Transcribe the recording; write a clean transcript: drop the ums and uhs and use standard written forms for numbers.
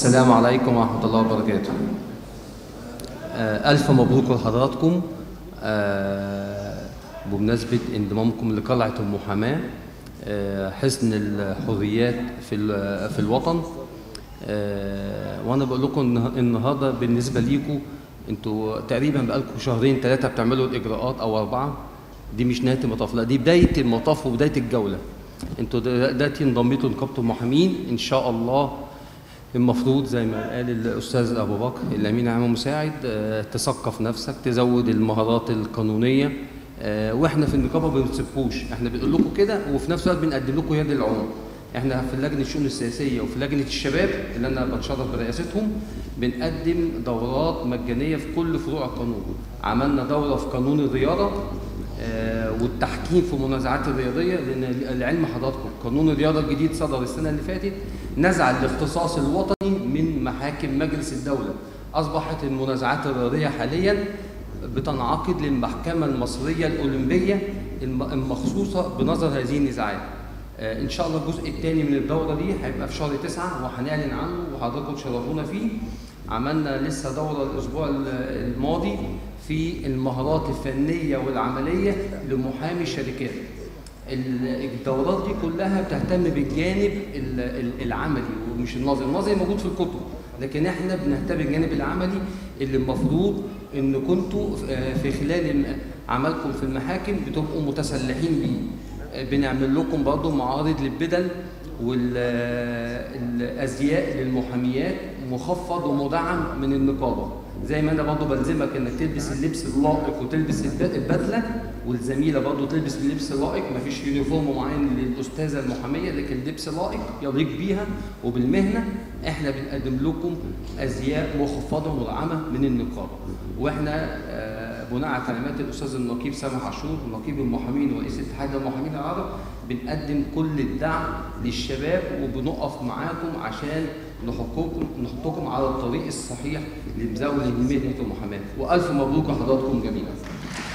السلام عليكم ورحمة الله وبركاته. ألف مبروك لحضراتكم بمناسبة انضمامكم لقلعة المحاماة، حصن الحريات في الوطن. وأنا بقول لكم النهاردة بالنسبة ليكم أنتوا تقريبا بقالكم شهرين ثلاثة بتعملوا الإجراءات أو 4، دي مش نهاية المطاف، لا دي بداية المطاف وبداية الجولة. أنتوا دلوقتي انضميتوا لنقابة المحامين إن شاء الله. المفروض زي ما قال الأستاذ أبو بكر الأمين العام المساعد تثقف نفسك، تزود المهارات القانونية، وإحنا في النقابة ما بنسيبكوش، إحنا بنقول لكم كده وفي نفس الوقت بنقدم لكم يد العون. إحنا في لجنة الشؤون السياسية وفي لجنة الشباب اللي أنا بتشرف برئاستهم بنقدم دورات مجانية في كل فروع القانون. عملنا دورة في قانون الرياضة والتحكيم في المنازعات الرياضيه، لان لعلم حضراتكم قانون الرياضه الجديد صدر السنه اللي فاتت، نزع الاختصاص الوطني من محاكم مجلس الدوله. اصبحت المنازعات الرياضيه حاليا بتنعقد للمحكمه المصريه الاولمبيه المخصوصه بنظر هذه النزاعات. ان شاء الله الجزء الثاني من الدوره دي هيبقى في شهر 9 وهنعلن عنه وحضراتكم تشرفونا فيه. عملنا لسه دوره الاسبوع الماضي في المهارات الفنية والعملية لمحامي الشركات. الدورات دي كلها بتهتم بالجانب العملي ومش النظري، النظري موجود في الكتب، لكن احنا بنهتم بالجانب العملي اللي المفروض ان كنتوا في خلال عملكم في المحاكم بتبقوا متسلحين بيه. بنعمل لكم برضه معارض للبدل والازياء للمحاميات مخفض ومدعم من النقابه، زي ما انا برضه بلزمك انك تلبس اللبس اللائق وتلبس البدله، والزميله برضه تلبس اللبس اللائق. مفيش يونيفورم معين للاستاذه المحاميه، لكن لبس لائق يليق بيها وبالمهنه. احنا بنقدم لكم ازياء مخفضه ومدعمه من النقابه، واحنا بناء على تعليمات الاستاذ النقيب سامح عاشور نقيب المحامين ورئيس اتحاد المحامين العرب بنقدم كل الدعم للشباب وبنقف معاكم عشان نحطكم على الطريق الصحيح لمزاوله مهنه المحاماه. والف مبروك لحضراتكم جميعا.